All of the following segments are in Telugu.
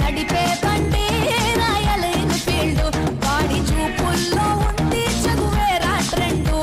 నడిపే బండి రాయల్ ఎన్ఫీల్డ్ వాడి చూపుల్లో ఉంది చదువేరా ట్రెండు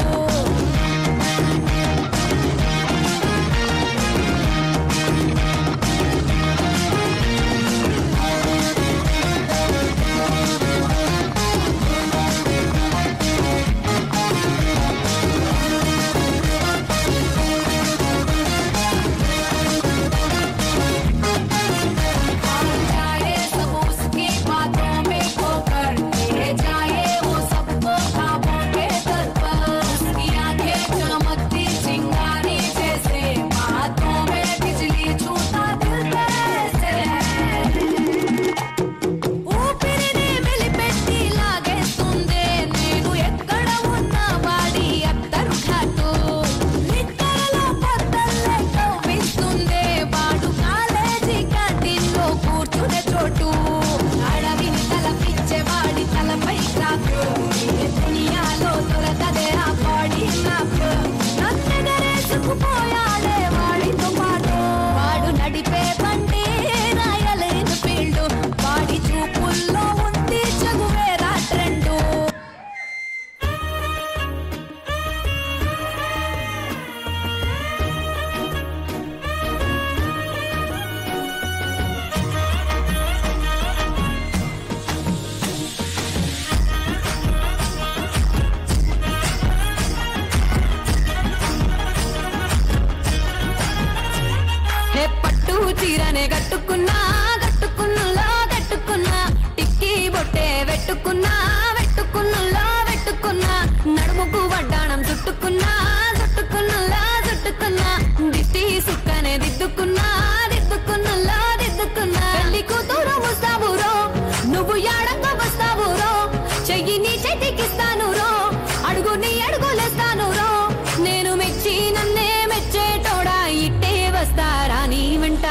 చీరనే గట్టుకున్నా గట్టుకున్నులో గట్టుకున్నా టిక్కీ బొట్టే వెట్టుకున్నా వెట్టుకున్నులో వెట్టుకున్నా నడుముకు వడ్డాణం చుట్టుకున్నా చుట్టుకున్నులో చుట్టుకున్నా దిష్టి సుక్కనే దిద్దుకున్నా దిద్దుకున్నులో దిద్దుకున్నా పెళ్లి కూతురు ముస్తాబురో నువ్వు యాడంగా వస్తావురో చెయ్యి నీ చేతికిస్తాను రో అడుగు నీ అడుగులేస్తాను రో నేను మెచ్చి నన్నే మెచ్చేటోడా ఇట్టే వస్తారా నీ వెంట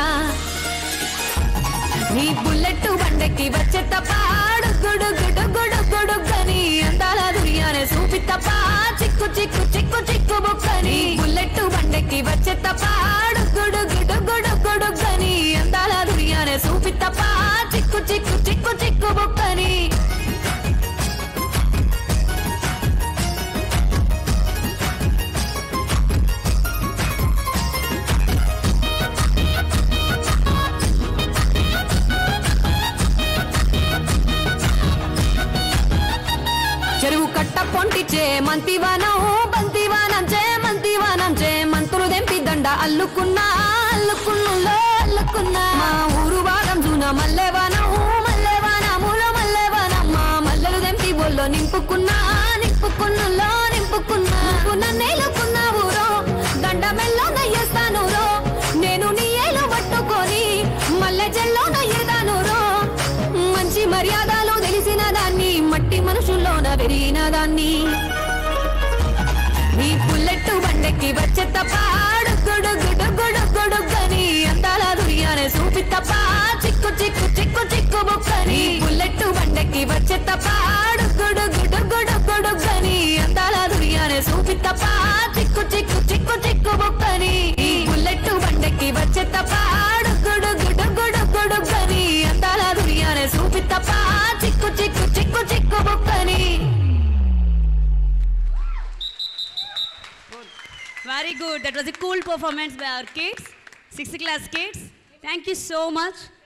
నీ బుల్లెట్ బండకి వచ్చే తప్ప గుడుగుడుగుడుగుడుగని అందాల దునియానే చూపి తప్ప చిక్కు చిక్కు చిక్కు చిక్కు బుక్కని బుల్లెట్ బండకి వచ్చే తప్ప గుడుగుడుగుడుగుడుగని అందాల దునియానే చూపి తప్ప చిక్కు చిక్కు చిక్కు చిక్కు బుక్కని చెరువు కట్ట పొంటిచే మంతివానం బంతివానం చే మంతివానం చే మంతులు దెంపి దండ అల్లుకున్నా అల్లుకున్నులో అల్లుకున్నా మా ఊరు భాగం జూన మల్లెవానం మల్లెవానములో మల్లెవానం మా మల్లెలు దెంపి బొల్లో నింపుకున్నా నింపుకున్నులో నింపుకున్నా నన్నేలుకున్నావు రో దండ మెల్లో నయ్యేస్తాను రో నేను నీ ఏలు పట్టుకొని మల్లె జల్లో నయ్యేదాను రో మంచి మర్యాదలు తెలిసిన దాన్ని మట్టి మనుషుల్లోన పెరిగిన దాన్ని నీ బుల్లెట్ బండెక్కి వచ్చే తప్ప గుడుగుడుగుడుగుడుగని అందాల దునియానే చూపి తప్ప చిక్కు చిక్కు చిక్కు చిక్కు బుక్కని బుల్లెట్ బండెక్కి వచ్చే తప్ప గుడుగుడుగుడుగుడుగని అందాల దునియానే చూపి తప్ప చిక్కు చిక్కు చిక్కు చిక్కు బుక్కని బుల్లెట్ బండెక్కి వచ్చే తప్ప గుడుగుడుగుడుగుడుగని అందాల దునియానే చూపి తప్ప చిక్కు చిక్కు చిక్కు చిక్కు బుక్కని Very good. That was a cool performance by our kids, 6th class kids. Thank you so much.